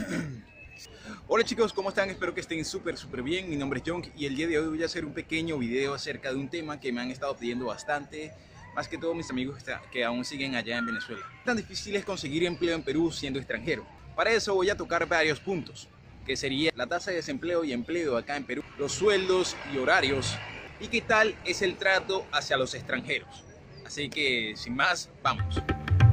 Hola chicos, ¿cómo están? Espero que estén súper bien. Mi nombre es John y el día de hoy voy a hacer un pequeño video acerca de un tema que me han estado pidiendo bastante, más que todo mis amigos que aún siguen allá en Venezuela. ¿Tan difícil es conseguir empleo en Perú siendo extranjero? Para eso voy a tocar varios puntos, que sería la tasa de desempleo y empleo acá en Perú, los sueldos y horarios, y qué tal es el trato hacia los extranjeros. Así que, sin más, vamos.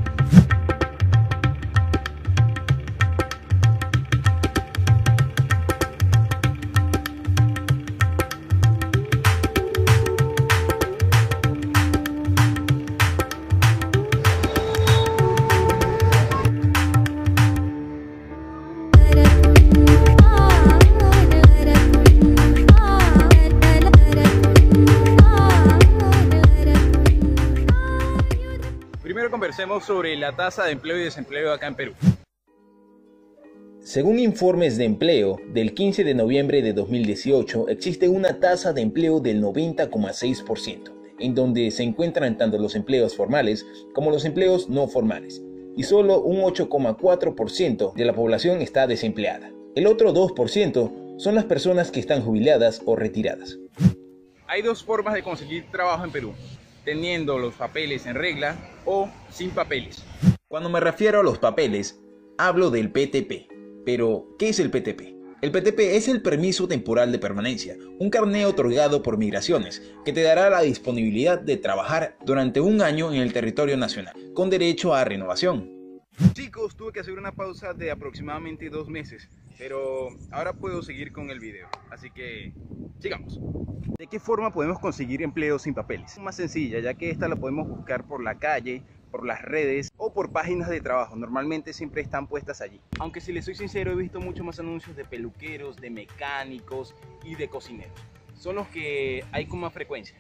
Primero conversemos sobre la tasa de empleo y desempleo acá en Perú. Según informes de empleo del 15 de noviembre de 2018, existe una tasa de empleo del 90,6%, en donde se encuentran tanto los empleos formales como los empleos no formales, y solo un 8,4% de la población está desempleada. El otro 2% son las personas que están jubiladas o retiradas. Hay dos formas de conseguir trabajo en Perú: teniendo los papeles en regla o sin papeles. Cuando me refiero a los papeles, hablo del PTP. Pero, ¿qué es el PTP? El PTP es el permiso temporal de permanencia, un carné otorgado por Migraciones que te dará la disponibilidad de trabajar durante un año en el territorio nacional, con derecho a renovación. Chicos, tuve que hacer una pausa de aproximadamente 2 meses, pero ahora puedo seguir con el video, así que sigamos. ¿De qué forma podemos conseguir empleo sin papeles? Es más sencilla, ya que esta la podemos buscar por la calle, por las redes o por páginas de trabajo. Normalmente siempre están puestas allí. Aunque si les soy sincero, he visto mucho más anuncios de peluqueros, de mecánicos y de cocineros. Son los que hay con más frecuencia.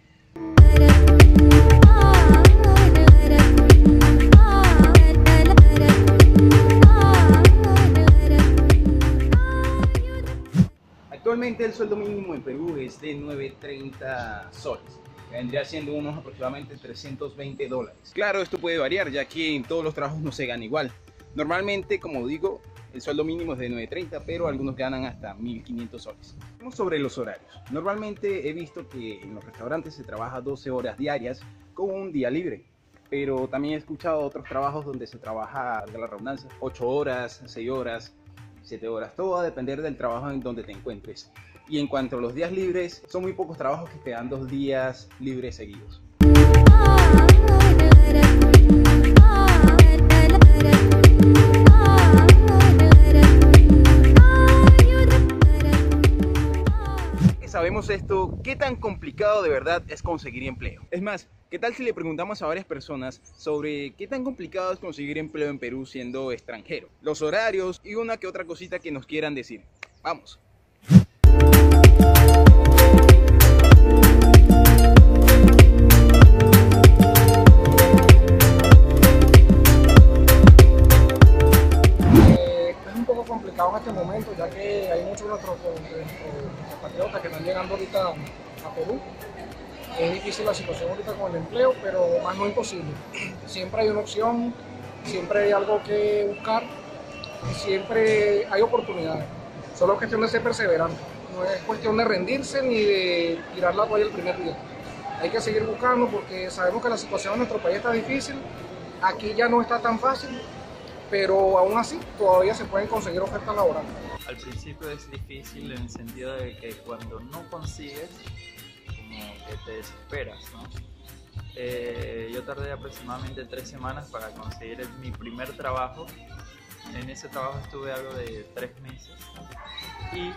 Actualmente el sueldo mínimo en Perú es de 930 soles. Vendría siendo unos aproximadamente $320. Claro, esto puede variar, ya que en todos los trabajos no se gana igual. Normalmente, como digo, el sueldo mínimo es de 930, pero algunos ganan hasta 1.500 soles. Vamos sobre los horarios. Normalmente he visto que en los restaurantes se trabaja 12 horas diarias con un día libre. Pero también he escuchado otros trabajos donde se trabaja, de la redundancia, 8 horas, 6 horas, 7 horas. Todo va a depender del trabajo en donde te encuentres. Y en cuanto a los días libres, son muy pocos trabajos que te dan 2 días libres seguidos. Sabemos esto, ¿qué tan complicado de verdad es conseguir empleo? Es más, ¿qué tal si le preguntamos a varias personas sobre qué tan complicado es conseguir empleo en Perú siendo extranjero? Los horarios y una que otra cosita que nos quieran decir. Vamos. Es un poco complicado en este momento, ya que hay muchos de nuestros compatriotas que están llegando ahorita a Perú. Es difícil la situación ahorita con el empleo, pero más no imposible. Siempre hay una opción, siempre hay algo que buscar, y siempre hay oportunidades. Solo es cuestión de ser perseverante. No es cuestión de rendirse ni de tirar la toalla el primer día. Hay que seguir buscando porque sabemos que la situación en nuestro país está difícil. Aquí ya no está tan fácil, pero aún así todavía se pueden conseguir ofertas laborales. Al principio es difícil en el sentido de que cuando no consigues, como que te desesperas, ¿no? Yo tardé aproximadamente 3 semanas para conseguir mi primer trabajo. En ese trabajo estuve algo de 3 meses y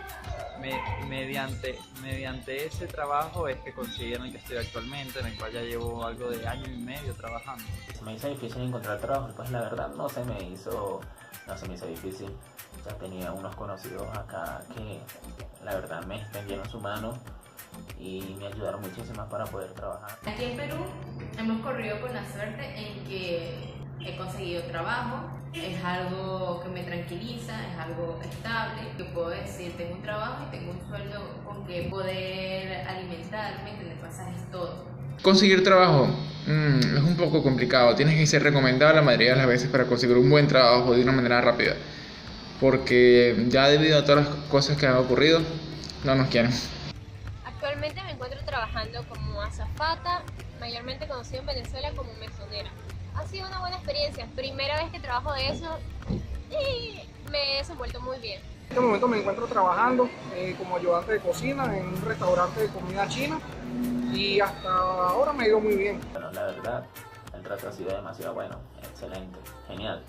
mediante ese trabajo es que conseguí en el que estoy actualmente, en el cual ya llevo algo de 1 año y medio trabajando. Se me hizo difícil encontrar trabajo, pues la verdad no se me hizo difícil. Ya tenía unos conocidos acá que la verdad me extendieron su mano y me ayudaron muchísimo para poder trabajar. Aquí en Perú hemos corrido con la suerte en que he conseguido trabajo, es algo que me tranquiliza, es algo estable, que puedo decir, tengo un trabajo y tengo un sueldo con que poder alimentarme, tener pasajes, todo. Conseguir trabajo es un poco complicado, tienes que ser recomendado la mayoría de las veces para conseguir un buen trabajo de una manera rápida. porque ya debido a todas las cosas que han ocurrido, no nos quieren. Actualmente me encuentro trabajando como azafata, mayormente conocido en Venezuela como mesonera. Ha sido una buena experiencia, primera vez que trabajo de eso y me he desenvuelto muy bien. En este momento me encuentro trabajando como ayudante de cocina en un restaurante de comida china y hasta ahora me ha ido muy bien. Bueno, la verdad, el trato ha sido demasiado bueno, excelente, genial.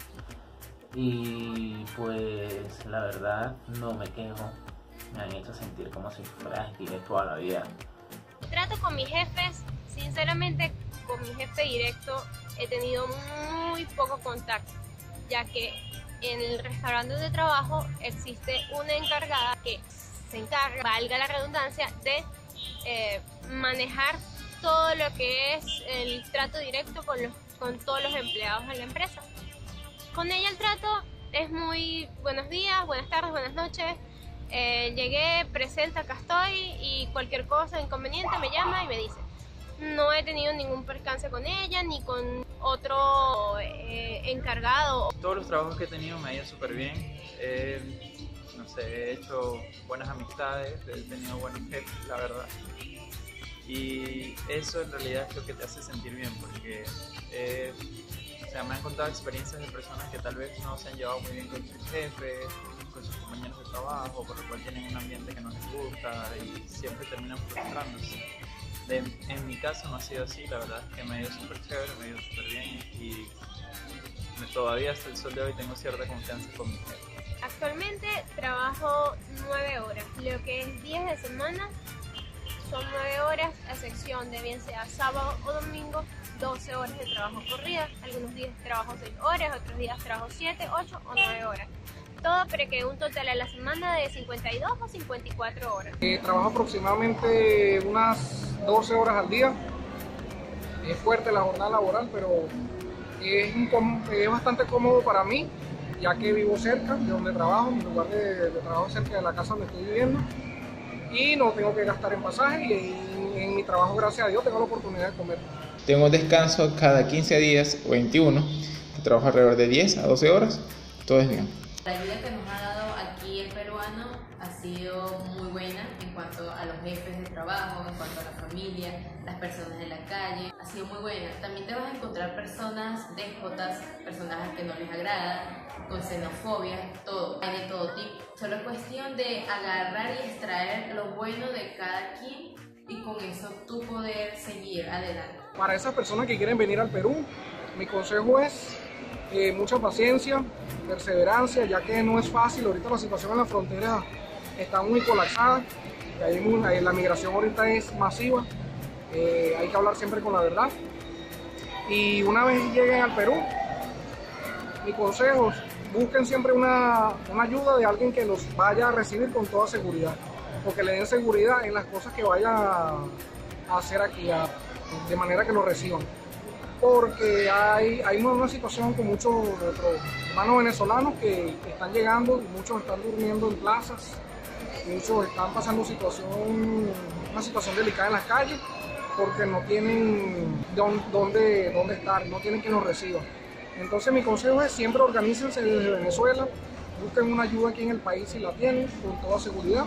Y pues la verdad no me quejo, me han hecho sentir como si fuera estilo toda la vida. Trato con mis jefes, sinceramente con mi jefe directo he tenido muy poco contacto, ya que en el restaurante de trabajo existe una encargada que se encarga, valga la redundancia, de manejar todo lo que es el trato directo con todos los empleados de la empresa. Con ella el trato es muy buenos días, buenas tardes, buenas noches, llegué, presente, acá estoy y cualquier cosa, inconveniente me llama y me dice. No he tenido ningún percance con ella ni con otro encargado. Todos los trabajos que he tenido me ha ido súper bien. No sé, he hecho buenas amistades, he tenido buenos jefes, la verdad. Y eso en realidad es lo que te hace sentir bien, porque o sea, me han contado experiencias de personas que tal vez no se han llevado muy bien con sus jefes, con sus compañeros de trabajo, por lo cual tienen un ambiente que no les gusta y siempre terminan frustrándose. En mi caso no ha sido así, la verdad es que me ha ido súper chévere, me ha ido súper bien y todavía hasta el sol de hoy tengo cierta confianza con mi jefe. Actualmente trabajo 9 horas, lo que es días de semana son 9 horas, a excepción de bien sea sábado o domingo, 12 horas de trabajo corrida. Algunos días trabajo 6 horas, otros días trabajo 7, 8 o 9 horas. Todo para que un total a la semana de 52 o 54 horas. Trabajo aproximadamente unas 12 horas al día. Es fuerte la jornada laboral, pero es bastante cómodo para mí, ya que vivo cerca de donde trabajo, mi lugar de trabajo es cerca de la casa donde estoy viviendo y no tengo que gastar en pasaje y en mi trabajo, gracias a Dios, tengo la oportunidad de comer. Tengo descanso cada 15 días o 21, que trabajo alrededor de 10 a 12 horas, todo es bien. La ayuda que nos ha dado aquí el peruano ha sido muy buena en cuanto a los jefes de trabajo, en cuanto a la familia, las personas de la calle. Ha sido muy buena. También te vas a encontrar personas déspotas, personas que no les agrada, con xenofobia, todo. Hay de todo tipo. Solo es cuestión de agarrar y extraer lo bueno de cada quien y con eso tú poder seguir adelante. Para esas personas que quieren venir al Perú, mi consejo es mucha paciencia, perseverancia, ya que no es fácil. Ahorita la situación en la frontera está muy colapsada, la migración ahorita es masiva, hay que hablar siempre con la verdad. Y una vez lleguen al Perú, mi consejo es busquen siempre una ayuda de alguien que los vaya a recibir con toda seguridad, porque le den seguridad en las cosas que vayan a hacer aquí, de manera que lo reciban. Porque hay una situación con muchos de nuestros hermanos venezolanos que están llegando y muchos están durmiendo en plazas, muchos están pasando una situación delicada en las calles porque no tienen dónde estar, no tienen quien los reciba. Entonces mi consejo es siempre organícense desde Venezuela, busquen una ayuda aquí en el país si la tienen, con toda seguridad,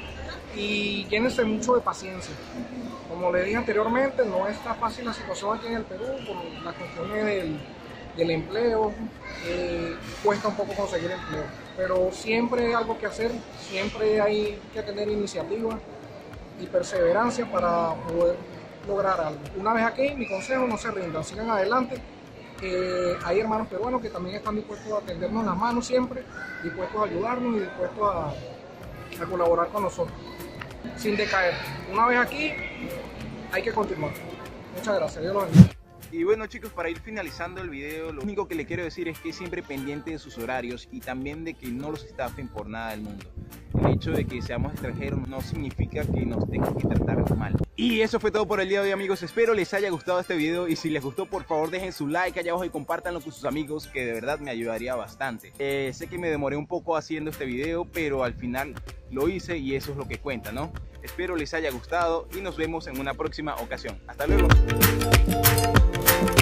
y llénense mucho de paciencia. Como le dije anteriormente, no está fácil la situación aquí en el Perú por las cuestiones del empleo, cuesta un poco conseguir empleo, pero siempre hay algo que hacer, siempre hay que tener iniciativa y perseverancia para poder lograr algo. Una vez aquí, mi consejo, no se rindan, sigan adelante. Hay hermanos peruanos que también están dispuestos a tendernos las manos siempre, dispuestos a ayudarnos y dispuestos a colaborar con nosotros, sin decaer. Una vez aquí, hay que continuar. Muchas gracias, Dios los bendiga. Y bueno chicos, para ir finalizando el video, lo único que le quiero decir es que siempre pendiente de sus horarios y también de que no los estafen por nada del mundo. El hecho de que seamos extranjeros no significa que nos tengan que tratar mal. Y eso fue todo por el día de hoy, amigos. Espero les haya gustado este video y si les gustó, por favor dejen su like allá abajo y compártanlo con sus amigos, que de verdad me ayudaría bastante. Sé que me demoré un poco haciendo este video, pero al final lo hice y eso es lo que cuenta, ¿no? Espero les haya gustado y nos vemos en una próxima ocasión. Hasta luego.